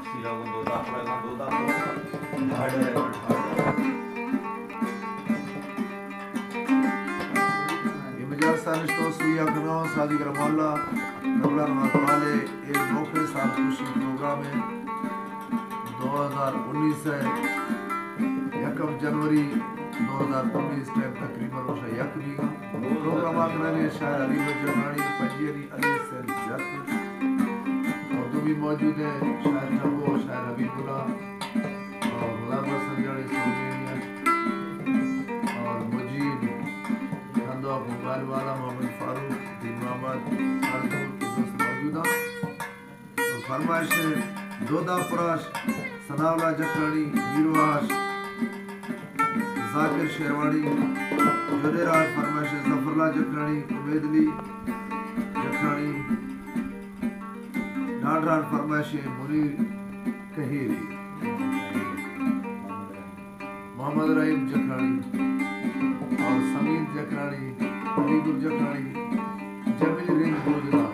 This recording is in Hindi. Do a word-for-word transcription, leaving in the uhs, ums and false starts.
Sanishto Suya Kanao Sadi Gramalla Kabla Matwale एक नौकरी साल खुशी प्रोग्राम है दो हज़ार उन्नीस है यकम जनवरी दो हज़ार उन्नीस टाइम तकरीबन वर्ष यक भी प्रोग्राम आखिरी शायर अली वजरानी पंजीरी अली से जत और दो भी मौजूद है शायर जबो शायर हबीबुल्लाह और गुलाम संजानी सोनिया और मुजीब नंदो मोबाइल वाला मोहम्मद फारूक दिन मोहम्मद फारूक दोस्त मौजूद हैं और फरमाइश दोदा फराश सनावला जखरानी वीरवाश जाकिर शेरवानी जोधेराज फरमाइश जफरला जखरानी उमेदली जखरानी नाडरान फरमाइश मुनीर कहीरी मोहम्मद रहीम जखरानी और समीर जखरानी हबीबुल जखरानी जमील रिंग बोजना